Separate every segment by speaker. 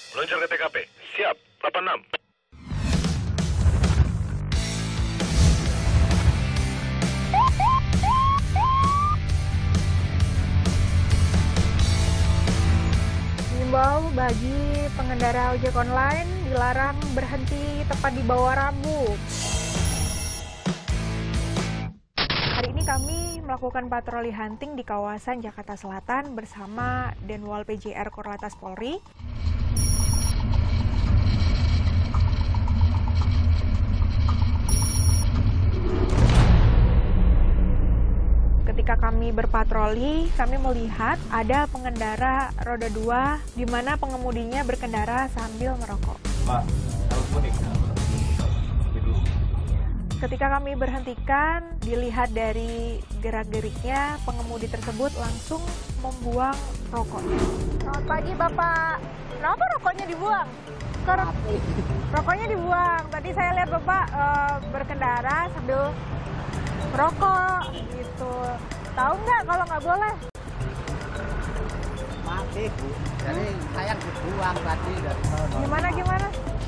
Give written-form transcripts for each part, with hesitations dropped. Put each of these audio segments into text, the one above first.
Speaker 1: Meluncur ke TKP. Siap, 86.
Speaker 2: Himbau bagi pengendara ojek online dilarang berhenti tepat di bawah rambu. Hari ini kami melakukan patroli hunting di kawasan Jakarta Selatan bersama Denwal PJR Korlantas Polri. Ketika kami berpatroli, kami melihat ada pengendara roda 2 di mana pengemudinya berkendara sambil merokok.
Speaker 3: Pak, harus mudik.
Speaker 2: Ketika kami berhentikan, dilihat dari gerak-geriknya, pengemudi tersebut langsung membuang rokoknya. Selamat pagi, Bapak. Kenapa rokoknya dibuang? Rokoknya dibuang. Tadi saya lihat Bapak berkendara sambil merokok gitu. Tahu nggak kalau nggak boleh?
Speaker 4: Mati, Bu. Jadi sayang dibuang tadi dari sana.
Speaker 2: Gimana?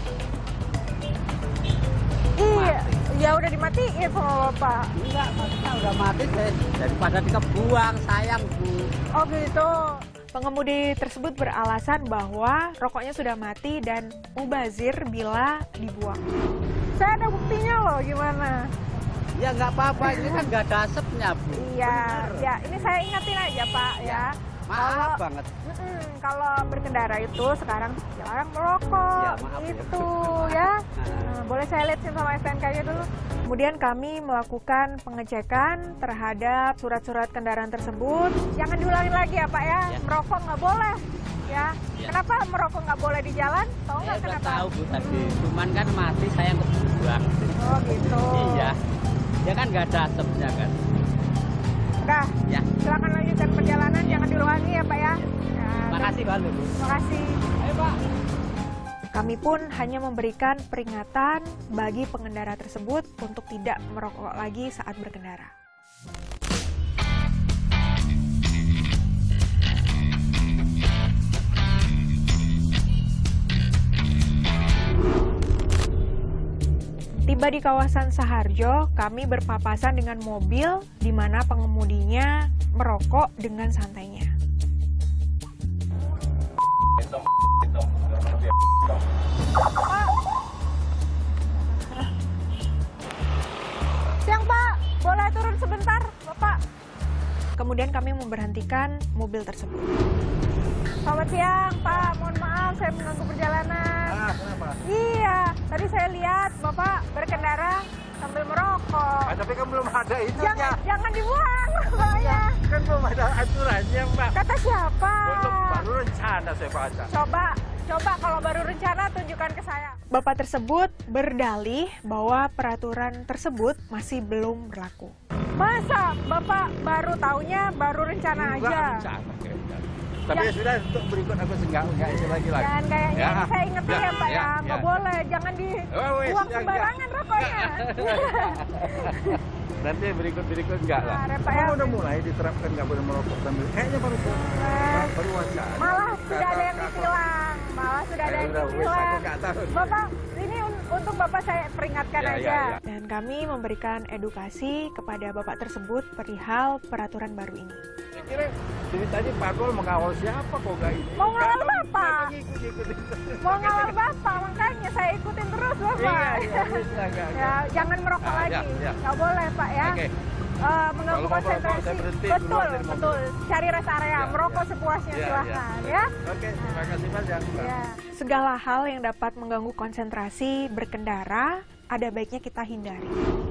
Speaker 2: Iya, ya udah dimatiin sama Bapak.
Speaker 4: Enggak, maksudnya udah mati deh. Daripada dikebuang, sayang, Bu.
Speaker 2: Oh gitu. Pengemudi tersebut beralasan bahwa rokoknya sudah mati dan mubazir bila dibuang. Saya ada buktinya loh, gimana?
Speaker 4: Ya nggak apa-apa, ini kan nggak ada asapnya, Bu.
Speaker 2: Iya,
Speaker 4: Bener.
Speaker 2: ya ini saya ingatin aja Pak ya.
Speaker 4: Maaf banget.
Speaker 2: Kalau berkendara itu sekarang dilarang merokok,
Speaker 4: Ya, maaf ya.
Speaker 2: itu ya. Boleh saya lihat sama STNK-nya dulu. Kemudian kami melakukan pengecekan terhadap surat-surat kendaraan tersebut. Jangan diulangin lagi ya Pak ya, merokok nggak boleh. Ya. Kenapa merokok nggak boleh di jalan? Tahu nggak
Speaker 4: Saya
Speaker 2: kenapa?
Speaker 4: tahu, Bu, tadi. Cuman kan mati, sayang kebuang.
Speaker 2: Oh gitu.
Speaker 4: Iya. Ya kan nggak ada asapnya kan.
Speaker 2: Udah,
Speaker 4: Ya.
Speaker 2: silakan lanjutkan perjalanan, jangan diulangi ya Pak ya.
Speaker 4: Makasih, Pak, Bu.
Speaker 2: Makasih.
Speaker 4: Ayo, Pak.
Speaker 2: Kami pun hanya memberikan peringatan bagi pengendara tersebut untuk tidak merokok lagi saat berkendara. Tiba di kawasan Saharjo, kami berpapasan dengan mobil di mana pengemudinya merokok dengan santainya. Siang Pak, boleh turun sebentar Bapak? Kemudian kami memberhentikan mobil tersebut. Selamat siang Pak, mohon maaf saya mengganggu perjalanan.
Speaker 3: Kenapa?
Speaker 2: Iya, tadi saya lihat Bapak berkendara sambil merokok.
Speaker 3: Tapi kan belum ada itunya.
Speaker 2: Jangan dibuang rokoknya.
Speaker 3: Kan belum ada aturannya, Mbak.
Speaker 2: Kata siapa?
Speaker 3: Baru rencana saya baca.
Speaker 2: Coba kalau baru rencana tunjukkan ke saya. Bapak tersebut berdalih bahwa peraturan tersebut masih belum berlaku. Masa Bapak baru taunya baru rencana aja?
Speaker 3: Enggak rencana kayaknya. Tapi ya sudah, untuk berikut aku enggak itu lagi.
Speaker 2: Jangan kayaknya
Speaker 3: Ya.
Speaker 2: saya ingetin ya Pak ya, nggak boleh. Jangan dibuang sembarangan rokoknya.
Speaker 3: Nanti berikut enggak lah.
Speaker 2: Nah, Pak ya.
Speaker 3: Kamu udah mulai diterapkan nggak boleh merokok sambil kayaknya baru wacana.
Speaker 2: Malah sudah ada yang ditilang.
Speaker 3: Aku nggak tahu.
Speaker 2: Bapak, ini untuk Bapak saya peringatkan
Speaker 3: Ya,
Speaker 2: aja.
Speaker 3: ya, ya.
Speaker 2: Dan kami memberikan edukasi kepada Bapak tersebut perihal peraturan baru ini.
Speaker 3: Saya kira dari tadi Pak Gol mengawal siapa kok nggak ini?
Speaker 2: Mau ngawal Bapak?
Speaker 3: Ikut.
Speaker 2: Mau ngawal Bapak, makanya saya ikutin terus Bapak.
Speaker 3: Iya, bisa nggak?
Speaker 2: Ya, jangan merokok lagi.
Speaker 3: Ya.
Speaker 2: Nggak boleh Pak ya.
Speaker 3: Oke.
Speaker 2: Mengganggu
Speaker 3: Kalau mau merokok,
Speaker 2: konsentrasi.
Speaker 3: saya berhenti duluan
Speaker 2: Betul,
Speaker 3: dari mobil.
Speaker 2: betul. Cari rest area,
Speaker 3: Ya,
Speaker 2: merokok
Speaker 3: ya.
Speaker 2: sepuasnya
Speaker 3: Ya,
Speaker 2: silahkan
Speaker 3: ya.
Speaker 2: ya.
Speaker 3: Oke, terima kasih banyak.
Speaker 2: Ya. Segala hal yang dapat mengganggu konsentrasi berkendara, ada baiknya kita hindari.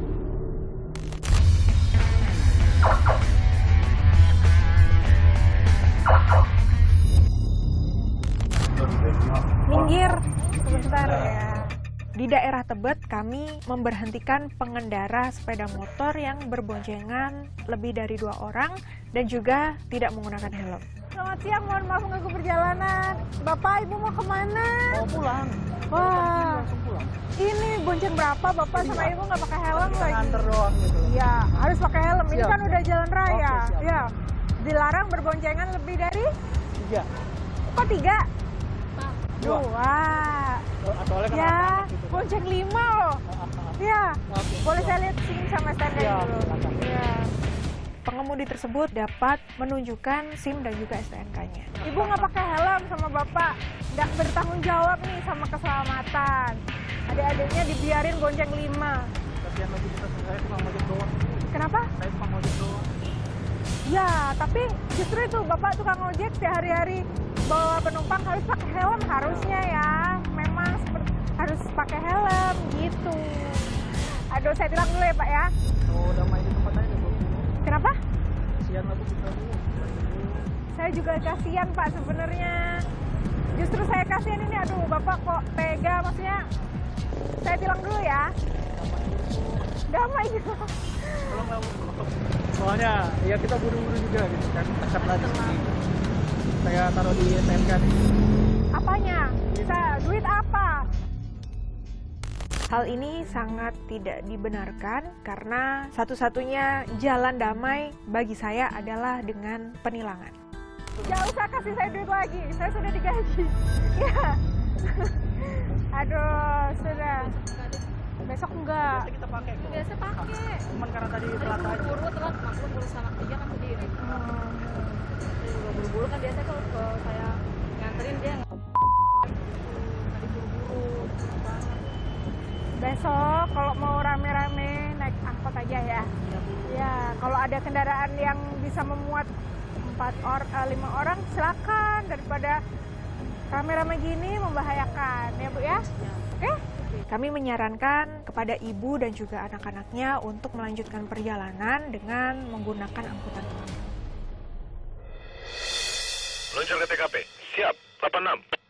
Speaker 2: Minggir sebentar ya. Di daerah Tebet, kami memberhentikan pengendara sepeda motor yang berboncengan lebih dari 2 orang dan juga tidak menggunakan helm. Selamat siang, mohon maaf mengganggu perjalanan. Bapak, Ibu mau kemana?
Speaker 4: Mau pulang.
Speaker 2: Wah,
Speaker 4: Langsung pulang.
Speaker 2: ini bonceng berapa Bapak sama Ibu nggak pakai helm lagi?
Speaker 4: Nganter doang gitu.
Speaker 2: Iya, harus pakai helm. Ini
Speaker 4: Siap.
Speaker 2: kan udah jalan raya.
Speaker 4: Oke, siap.
Speaker 2: Ya, dilarang berboncengan lebih dari
Speaker 4: 3.
Speaker 2: kok 3? Dua.
Speaker 4: Soalnya kan
Speaker 2: Ya,
Speaker 4: anak-anak gitu.
Speaker 2: bonceng 5 loh. Ya,
Speaker 4: Oke.
Speaker 2: boleh saya lihat SIM sama STNK
Speaker 4: Iya,
Speaker 2: dulu?
Speaker 4: silakan.
Speaker 2: Ya. Pengemudi tersebut dapat menunjukkan SIM dan juga STNK-nya. Ibu nggak pakai helm sama bapak, nggak bertanggung jawab nih sama keselamatan. Adik-adiknya dibiarin bonceng 5.
Speaker 3: Kasihan lagi kita, saya cuma ngojek doang.
Speaker 2: Kenapa?
Speaker 3: Saya cuma ngojek doang.
Speaker 2: Ya, tapi justru itu bapak tukang ojek sehari-hari bawa penumpang harus pakai helm harusnya ya. Memang harus pakai helm gitu. Aduh, saya tilang dulu ya Pak ya.
Speaker 3: Kalau udah main di tempat aja, Bu.
Speaker 2: Kenapa?
Speaker 3: Kasihan lagi kita, Bu.
Speaker 2: Saya juga kasihan Pak sebenarnya. Justru saya kasihan ini, aduh bapak kok tega, maksudnya saya tilang dulu ya. Damai gitu.
Speaker 3: Kalau nggak, soalnya ya kita buru-buru juga gitu kan. Acap lagi sini. Saya taruh di STNK nih.
Speaker 2: Apanya? Duit apa? Hal ini sangat tidak dibenarkan karena satu-satunya jalan damai bagi saya adalah dengan penilangan. Gak usah kasih saya duit lagi, saya sudah digaji. Ya. Aduh, sudah. Besok enggak.
Speaker 3: Biasa kita pakai kok.
Speaker 5: Biasa pakai.
Speaker 3: Cuman karena tadi telat aja.
Speaker 5: Buru-buru telat, maklum ngurus anak 3 kan sendiri. Saya juga buru-buru kan biasanya kalau saya nganterin dia tadi buru-buru banget.
Speaker 2: Besok kalau mau rame-rame naik angkot aja ya. Ya, kalau ada kendaraan yang bisa memuat 5 orang silakan, daripada rame-rame gini membahayakan ya Bu ya. Oke? Kami menyarankan kepada ibu dan juga anak-anaknya untuk melanjutkan perjalanan dengan menggunakan angkutan umum.
Speaker 1: Meluncur ke TKP. Siap. 86.